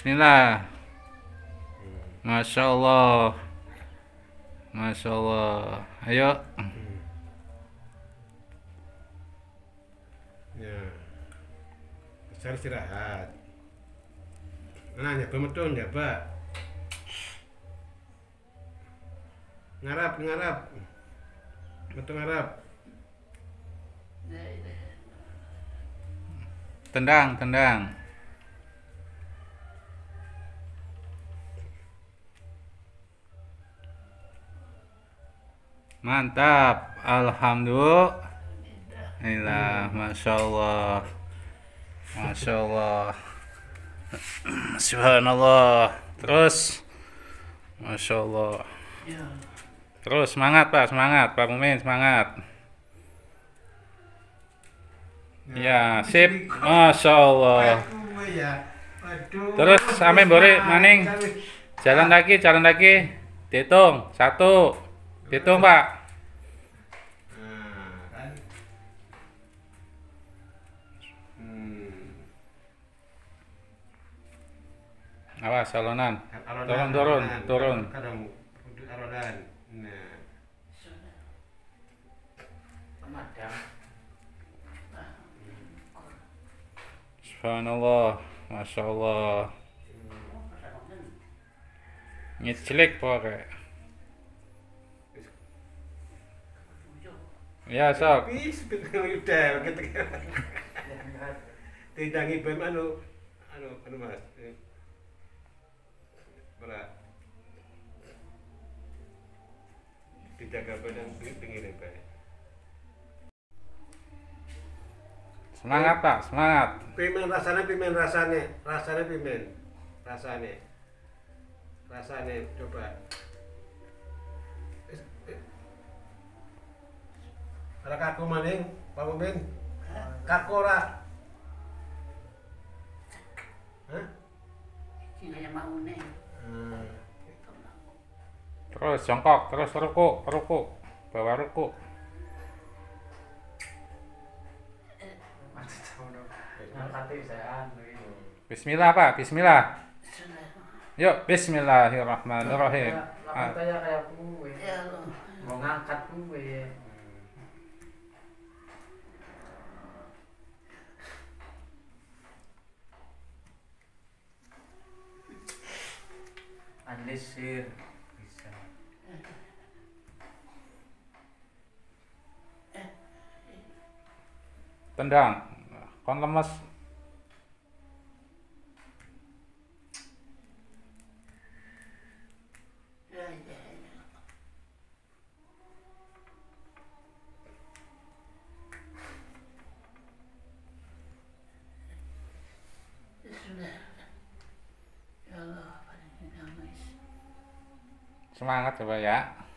Bismillah. Masya Allah. Masya Allah. Ayo. Ya. Saya istirahat. Nah, nyoba metun ya, Pak. Ngarap. Metu ngarap. Tendang. Mantap. Alhamdulillah. Masya Allah. Masya Allah. Subhanallah. Terus. Masya Allah. Terus semangat Pak, semangat Pak Mumin, semangat. Ya, sip. Masya Allah. Terus sampai bore maning. Jalan lagi. Dihitung. 1. Dihitung Pak. Nah, kan. Awas salonan. Arodan. Turun. Kadang arodan. Nah. Subhanallah. Masya Allah. Ngecilik pokoknya. Ya sok. Wis udah gitu. Tidangi bem anu Mas. Berat. Dijaga badan pinggirin, Pak. Semangat Pak, semangat. Pimen rasanya. Rasanya coba. Ada kaku maning, Pak Mumin. Kaku ora. Hah? Sing mau nih. Terus jongkok, terus ruku. Bawa ruku. Bismillah Pak, bismillah. Yuk, bismillahirrahmanirrahim. Kayak kue. Ya Allah. Mau ngangkat kue. Anlisir bisa. Tendang. Kon lemes. Semangat coba ya.